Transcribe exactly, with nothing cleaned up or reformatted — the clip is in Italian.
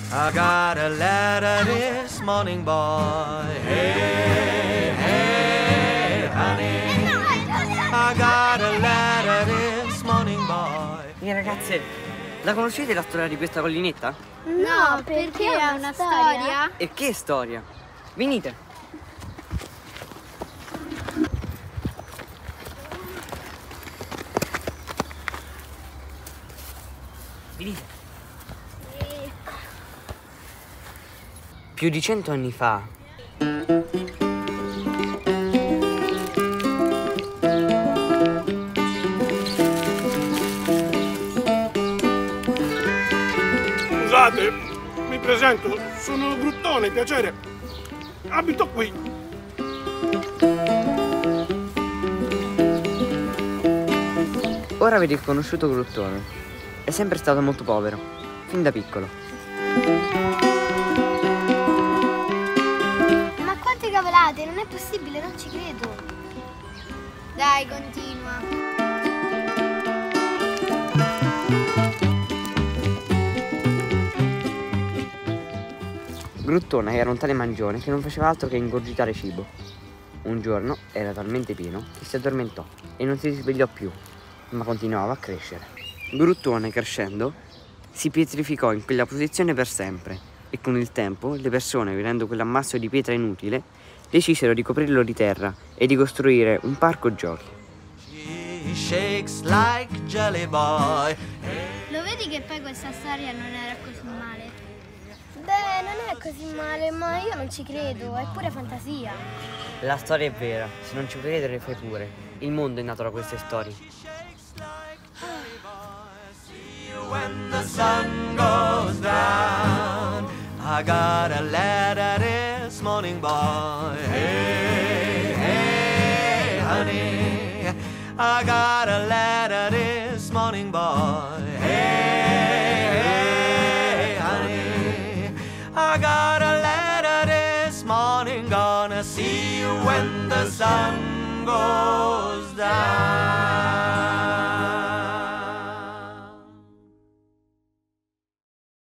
I got a letter this morning, boy. Hey, hey, honey. I got a letter this morning, boy. E ragazze, la conoscete la storia di questa collinetta? No, perché è una storia? E che storia? Venite. Venite. Più di cento anni fa. Scusate, mi presento, sono Gruttone, piacere. Abito qui. Ora avete conosciuto Gruttone. È sempre stato molto povero, fin da piccolo. Ma quante cavolate, non è possibile, non ci credo. Dai, continua. Gruttone era un tale mangione che non faceva altro che ingurgitare cibo. Un giorno era talmente pieno che si addormentò e non si risvegliò più, ma continuava a crescere. Gruttone, crescendo, si pietrificò in quella posizione per sempre e con il tempo le persone, vedendo quell'ammasso di pietra inutile, decisero di coprirlo di terra e di costruire un parco giochi. She shakes like jelly boy. Lo vedi che poi questa storia non era così male? Beh, non è così male, ma io non ci credo, è pure fantasia. La storia è vera, se non ci credere le fai pure. Il mondo è nato da queste storie. When the sun goes down, I got a letter this morning, boy. Hey, hey, honey, I got a letter this morning, boy. Hey, hey, honey, I got a letter this morning. Gonna see you when the sun goes down.